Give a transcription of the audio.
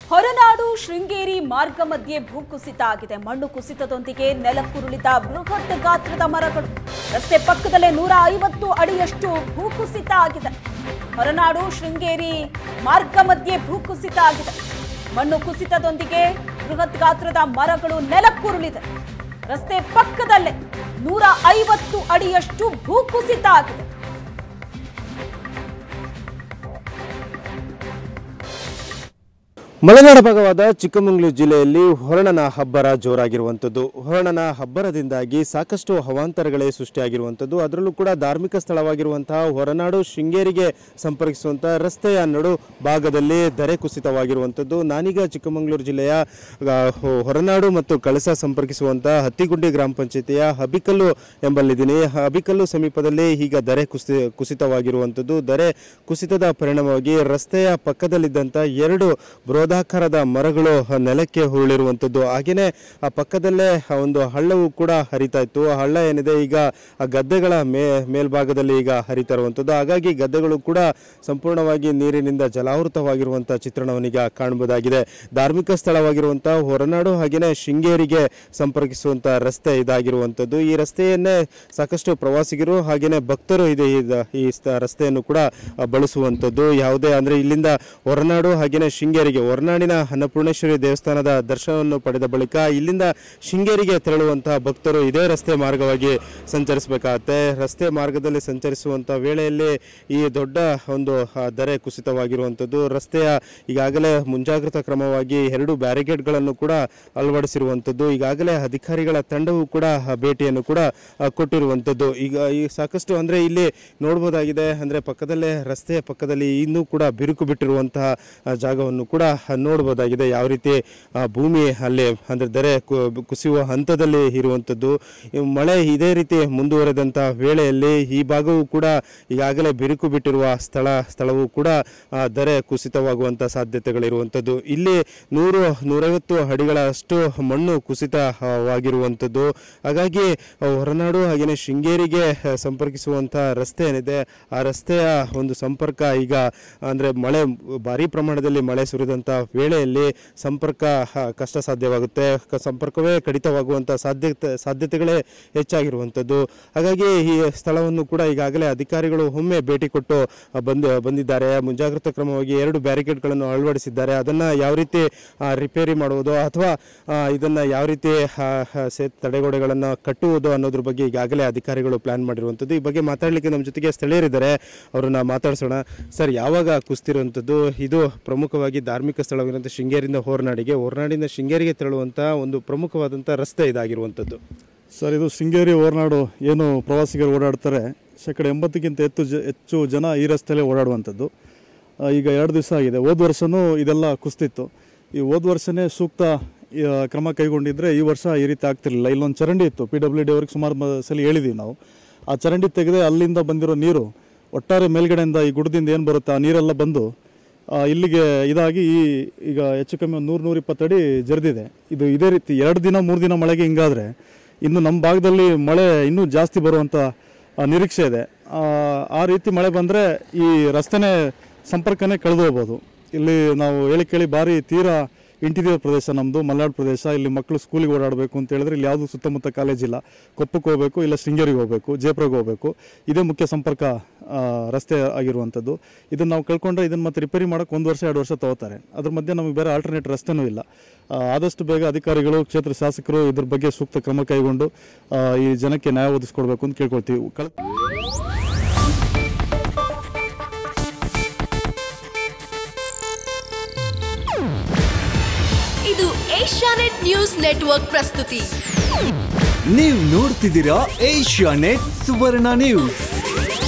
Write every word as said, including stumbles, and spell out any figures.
ಹೊರನಾಡು-ಶೃಂಗೇರಿ ಮಾರ್ಗ ಮಧ್ಯೆ ಭೂಕುಸಿತ ಆಗಿದೆ. ಮಣ್ಣು ಕುಸಿತದೊಂದಿಗೆ ನೆಲಕ್ಕುರುಳಿದ ಬೃಹತ್ ಗಾತ್ರದ ಮರಗಳು. ರಸ್ತೆ ಪಕ್ಕದಲ್ಲೇ ನೂರ ಐವತ್ತು ಅಡಿಯಷ್ಟು ಭೂಕುಸಿತ ಆಗಿದೆ. ಹೊರನಾಡು-ಶೃಂಗೇರಿ ಮಾರ್ಗ ಮಧ್ಯೆ ಭೂಕುಸಿತ ಆಗಿದೆ. ಮಣ್ಣು ಕುಸಿತದೊಂದಿಗೆ ಬೃಹತ್ ಗಾತ್ರದ ಮರಗಳು ನೆಲಕ್ಕುರುಳಿದೆ. ರಸ್ತೆ ಪಕ್ಕದಲ್ಲೇ ನೂರ ಐವತ್ತು ಅಡಿಯಷ್ಟು ಭೂಕುಸಿತ ಆಗಿದೆ. ಮಲೆನಾಡು ಭಾಗವಾದ ಚಿಕ್ಕಮಗಳೂರು ಜಿಲ್ಲೆಯಲ್ಲಿ ಹೊರಣನ ಹಬ್ಬರ ಜೋರಾಗಿರುವಂಥದ್ದು. ಹೊರಣನ ಹಬ್ಬರದಿಂದಾಗಿ ಸಾಕಷ್ಟು ಅವಾಂತರಗಳೇ ಸೃಷ್ಟಿಯಾಗಿರುವಂಥದ್ದು. ಅದರಲ್ಲೂ ಕೂಡ ಧಾರ್ಮಿಕ ಸ್ಥಳವಾಗಿರುವಂತಹ ಹೊರನಾಡು ಶೃಂಗೇರಿಗೆ ಸಂಪರ್ಕಿಸುವಂತಹ ರಸ್ತೆಯ ನಡು ಭಾಗದಲ್ಲಿ ಧರೆ ಕುಸಿತವಾಗಿರುವಂಥದ್ದು. ನಾನೀಗ ಚಿಕ್ಕಮಗಳೂರು ಜಿಲ್ಲೆಯ ಹೊರನಾಡು ಮತ್ತು ಕಳಸ ಸಂಪರ್ಕಿಸುವಂತಹ ಹತ್ತಿಗುಂಡಿ ಗ್ರಾಮ ಪಂಚಾಯತಿಯ ಹಬಿಕಲ್ಲು ಎಂಬಲ್ಲಿದ್ದೀನಿ. ಹಬಿಕಲ್ಲು ಸಮೀಪದಲ್ಲಿ ಈಗ ಧರೆ ಕುಸಿ ಕುಸಿತವಾಗಿರುವಂಥದ್ದು. ಧರೆ ಕುಸಿತದ ಪರಿಣಾಮವಾಗಿ ರಸ್ತೆಯ ಪಕ್ಕದಲ್ಲಿದ್ದಂಥ ಎರಡು ಬೃಹದಾಕಾರದ ಮರಗಳು ನೆಲಕ್ಕೆ ಉರುಳಿರುವಂಥದ್ದು. ಹಾಗೆಯೇ ಆ ಪಕ್ಕದಲ್ಲೇ ಒಂದು ಹಳ್ಳವು ಕೂಡ ಹರಿತಾ ಇತ್ತು. ಆ ಹಳ್ಳ ಏನಿದೆ ಈಗ ಆ ಗದ್ದೆಗಳ ಮೇ ಮೇಲ್ಭಾಗದಲ್ಲಿ ಈಗ ಹರಿತಾ ಇರುವಂಥದ್ದು. ಹಾಗಾಗಿ ಗದ್ದೆಗಳು ಕೂಡ ಸಂಪೂರ್ಣವಾಗಿ ನೀರಿನಿಂದ ಜಲಾವೃತವಾಗಿರುವಂಥ ಚಿತ್ರಣವನ್ನೀಗ ಕಾಣಬಹುದಾಗಿದೆ. ಧಾರ್ಮಿಕ ಸ್ಥಳವಾಗಿರುವಂಥ ಹೊರನಾಡು ಹಾಗೆಯೇ ಶೃಂಗೇರಿಗೆ ಸಂಪರ್ಕಿಸುವಂಥ ರಸ್ತೆ ಇದಾಗಿರುವಂಥದ್ದು. ಈ ರಸ್ತೆಯನ್ನೇ ಸಾಕಷ್ಟು ಪ್ರವಾಸಿಗರು ಹಾಗೆಯೇ ಭಕ್ತರು ಇದೆ ಈ ರಸ್ತೆಯನ್ನು ಕೂಡ ಬಳಸುವಂಥದ್ದು. ಯಾವುದೇ ಅಂದರೆ ಇಲ್ಲಿಂದ ಹೊರನಾಡು ಹಾಗೆಯೇ ಶೃಂಗೇರಿಗೆ ಹೊರನಾಡಿನ ಅನ್ನಪೂರ್ಣೇಶ್ವರಿ ದೇವಸ್ಥಾನದ ದರ್ಶನವನ್ನು ಪಡೆದ ಬಳಿಕ ಇಲ್ಲಿಂದ ಶೃಂಗೇರಿಗೆ ತೆರಳುವಂತಹ ಭಕ್ತರು ಇದೇ ರಸ್ತೆ ಮಾರ್ಗವಾಗಿ ಸಂಚರಿಸಬೇಕಾಗತ್ತೆ. ರಸ್ತೆ ಮಾರ್ಗದಲ್ಲಿ ಸಂಚರಿಸುವಂಥ ವೇಳೆಯಲ್ಲಿ ಈ ದೊಡ್ಡ ಒಂದು ಧರೆ ಕುಸಿತವಾಗಿರುವಂಥದ್ದು. ರಸ್ತೆಯ ಈಗಾಗಲೇ ಮುಂಜಾಗ್ರತಾ ಕ್ರಮವಾಗಿ ಎರಡು ಬ್ಯಾರಿಗೇಡ್ಗಳನ್ನು ಕೂಡ ಅಳವಡಿಸಿರುವಂಥದ್ದು. ಈಗಾಗಲೇ ಅಧಿಕಾರಿಗಳ ತಂಡವು ಕೂಡ ಭೇಟಿಯನ್ನು ಕೂಡ ಕೊಟ್ಟಿರುವಂಥದ್ದು. ಈಗ ಈ ಸಾಕಷ್ಟು ಅಂದರೆ ಇಲ್ಲಿ ನೋಡ್ಬೋದಾಗಿದೆ. ಅಂದರೆ ಪಕ್ಕದಲ್ಲೇ ರಸ್ತೆಯ ಪಕ್ಕದಲ್ಲಿ ಇನ್ನೂ ಕೂಡ ಬಿರುಕು ಬಿಟ್ಟಿರುವಂತಹ ಜಾಗವನ್ನು ಕೂಡ ನೋಡ್ಬೋದಾಗಿದೆ. ಯಾವ ರೀತಿ ಭೂಮಿ ಅಲ್ಲಿ ಅಂದರೆ ಧರೆ ಕುಸಿಯುವ ಹಂತದಲ್ಲಿ ಇರುವಂಥದ್ದು. ಮಳೆ ಇದೇ ರೀತಿ ಮುಂದುವರೆದಂಥ ವೇಳೆಯಲ್ಲಿ ಈ ಭಾಗವು ಕೂಡ ಈಗಾಗಲೇ ಬಿರುಕು ಬಿಟ್ಟಿರುವ ಸ್ಥಳ ಸ್ಥಳವು ಕೂಡ ಧರೆ ಕುಸಿತವಾಗುವಂಥ ಸಾಧ್ಯತೆಗಳಿರುವಂಥದ್ದು. ಇಲ್ಲಿ ನೂರು ನೂರೈವತ್ತು ಅಡಿಗಳಷ್ಟು ಮಣ್ಣು ಕುಸಿತವಾಗಿರುವಂಥದ್ದು. ಹಾಗಾಗಿ ಹೊರನಾಡು ಹಾಗೆಯೇ ಶೃಂಗೇರಿಗೆ ಸಂಪರ್ಕಿಸುವಂಥ ರಸ್ತೆ ಏನಿದೆ ಆ ರಸ್ತೆಯ ಒಂದು ಸಂಪರ್ಕ ಈಗ ಅಂದರೆ ಮಳೆ ಭಾರಿ ಪ್ರಮಾಣದಲ್ಲಿ ಮಳೆ ಸುರಿದಂಥ ವೇಳೆಯಲ್ಲಿ ಸಂಪರ್ಕ ಕಷ್ಟ ಸಾಧ್ಯವಾಗುತ್ತೆ. ಸಂಪರ್ಕವೇ ಕಡಿತವಾಗುವಂಥ ಸಾಧ್ಯತೆ ಸಾಧ್ಯತೆಗಳೇ ಹೆಚ್ಚಾಗಿರುವಂಥದ್ದು. ಹಾಗಾಗಿ ಈ ಸ್ಥಳವನ್ನು ಕೂಡ ಈಗಾಗಲೇ ಅಧಿಕಾರಿಗಳು ಒಮ್ಮೆ ಭೇಟಿ ಕೊಟ್ಟು ಬಂದು ಬಂದಿದ್ದಾರೆ. ಮುಂಜಾಗ್ರತಾ ಕ್ರಮವಾಗಿ ಎರಡು ಬ್ಯಾರಿಕೇಡ್ಗಳನ್ನು ಅಳವಡಿಸಿದ್ದಾರೆ. ಅದನ್ನು ಯಾವ ರೀತಿ ರಿಪೇರಿ ಮಾಡುವುದು ಅಥವಾ ಇದನ್ನು ಯಾವ ರೀತಿ ಸೇತು ತಡೆಗೋಡೆಗಳನ್ನು ಕಟ್ಟುವುದು ಅನ್ನೋದ್ರ ಬಗ್ಗೆ ಈಗಾಗಲೇ ಅಧಿಕಾರಿಗಳು ಪ್ಲಾನ್ ಮಾಡಿರುವಂಥದ್ದು. ಈ ಬಗ್ಗೆ ಮಾತಾಡಲಿಕ್ಕೆ ನಮ್ಮ ಜೊತೆಗೆ ಸ್ಥಳೀಯರಿದ್ದಾರೆ, ಅವರನ್ನು ಮಾತಾಡ್ಸೋಣ. ಸರ್, ಯಾವಾಗ ಕುಸಿತಿರುವಂಥದ್ದು? ಇದು ಪ್ರಮುಖವಾಗಿ ಧಾರ್ಮಿಕ ಸ್ಥಳವಾಗಿರುವಂಥ ಶೃಂಗೇರಿಯಿಂದ ಹೊರನಾಡಿಗೆ ಹೊರನಾಡಿಂದ ಶೃಂಗೇರಿಗೆ ತೆರಳುವಂಥ ಒಂದು ಪ್ರಮುಖವಾದಂಥ ರಸ್ತೆ ಇದಾಗಿರುವಂಥದ್ದು. ಸರ್, ಇದು ಶೃಂಗೇರಿ ಹೊರನಾಡು ಏನು ಪ್ರವಾಸಿಗರು ಓಡಾಡ್ತಾರೆ, ಶೇಕಡ ಎಂಬತ್ತಕ್ಕಿಂತ ಹೆಚ್ಚು ಜ ಹೆಚ್ಚು ಜನ ಈ ರಸ್ತೆಯಲ್ಲೇ ಓಡಾಡುವಂಥದ್ದು. ಈಗ ಎರಡು ದಿವಸ ಆಗಿದೆ. ಹೋದ ವರ್ಷವೂ ಇದೆಲ್ಲ ಕುಸ್ತಿತ್ತು. ಈ ಹೋದ ವರ್ಷವೇ ಸೂಕ್ತ ಕ್ರಮ ಕೈಗೊಂಡಿದ್ದರೆ ಈ ವರ್ಷ ಈ ರೀತಿ ಆಗ್ತಿರಲಿಲ್ಲ. ಇಲ್ಲೊಂದು ಚರಂಡಿ ಇತ್ತು, ಪಿ ಡಬ್ಲ್ಯೂ ಡಿ ಅವ್ರಿಗೆ ಸುಮಾರು ಸಲ ಹೇಳಿದ್ದೀವಿ ನಾವು. ಆ ಚರಂಡಿ ತೆಗೆದೇ ಅಲ್ಲಿಂದ ಬಂದಿರೋ ನೀರು ಒಟ್ಟಾರೆ ಮೇಲ್ಗಡೆಯಿಂದ ಈ ಗುಡ್ಡದಿಂದ ಏನು ಬರುತ್ತೆ ಆ ನೀರೆಲ್ಲ ಬಂದು ಇಲ್ಲಿಗೆ ಇದಾಗಿ ಈ ಈಗ ಹೆಚ್ಚು ಕಮ್ಮಿ ಒಂದು ನೂರು ನೂರ ಇಪ್ಪತ್ತಡಿ ಜರಿದಿದೆ. ಇದು ಇದೇ ರೀತಿ ಎರಡು ದಿನ ಮೂರು ದಿನ ಮಳೆಗೆ ಹಿಂಗಾದರೆ ಇನ್ನು ನಮ್ಮ ಭಾಗದಲ್ಲಿ ಮಳೆ ಇನ್ನೂ ಜಾಸ್ತಿ ಬರುವಂಥ ನಿರೀಕ್ಷೆ ಇದೆ. ಆ ರೀತಿ ಮಳೆ ಬಂದರೆ ಈ ರಸ್ತೆನೇ ಸಂಪರ್ಕನೇ ಕಳೆದು ಹೋಗ್ಬೋದು. ಇಲ್ಲಿ ನಾವು ಹೇಳಿ ಕೇಳಿ ಭಾರಿ ತೀರಾ ಇಂಟೀರಿಯರ್ ಪ್ರದೇಶ ನಮ್ಮದು, ಮಲೆನಾಡು ಪ್ರದೇಶ. ಇಲ್ಲಿ ಮಕ್ಕಳು ಸ್ಕೂಲಿಗೆ ಓಡಾಡಬೇಕು ಅಂತ ಹೇಳಿದ್ರೆ ಇಲ್ಲಿ ಯಾವುದು ಸುತ್ತಮುತ್ತ ಕಾಲೇಜಿಲ್ಲ. ಕೊಪ್ಪಕ್ಕೆ ಹೋಗಬೇಕು, ಇಲ್ಲ ಶೃಂಗೇರಿಗೆ ಹೋಗಬೇಕು, ಜಯಪುರಕ್ಕೆ ಹೋಗಬೇಕು. ಇದೇ ಮುಖ್ಯ ಸಂಪರ್ಕ ರಸ್ತೆ ಆಗಿರುವಂಥದ್ದು. ಇದನ್ನು ನಾವು ಕಳ್ಕೊಂಡ್ರೆ ಇದನ್ನು ಮತ್ತೆ ರಿಪೇರಿ ಮಾಡೋಕ್ಕೆ ಒಂದು ವರ್ಷ ಎರಡು ವರ್ಷ ತಗೋತಾರೆ. ಅದ್ರ ಮಧ್ಯೆ ನಮಗೆ ಬೇರೆ ಆಲ್ಟರ್ನೇಟ್ ರಸ್ತೆನೂ ಇಲ್ಲ. ಆದಷ್ಟು ಬೇಗ ಅಧಿಕಾರಿಗಳು, ಕ್ಷೇತ್ರ ಶಾಸಕರು ಇದ್ರ ಬಗ್ಗೆ ಸೂಕ್ತ ಕ್ರಮ ಕೈಗೊಂಡು ಈ ಜನಕ್ಕೆ ನ್ಯಾಯ ಒದಗಿಸ್ಕೊಡ್ಬೇಕು ಅಂತ ಕೇಳ್ಕೊಳ್ತೀವಿ. ಕಳ ಇದು ಏಷ್ಯಾನೆಟ್ ನ್ಯೂಸ್ ನೆಟ್ವರ್ಕ್ ಪ್ರಸ್ತುತಿ. ನೀವು ನೋಡ್ತಿದ್ದೀರಾ ಏಷ್ಯಾನೆಟ್ ಸುವರ್ಣ ನ್ಯೂಸ್.